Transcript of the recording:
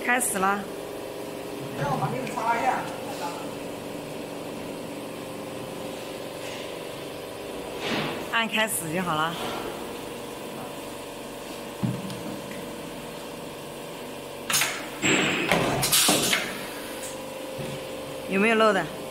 开始了。 让我把给你擦一下。 按开始就好了。有没有漏的？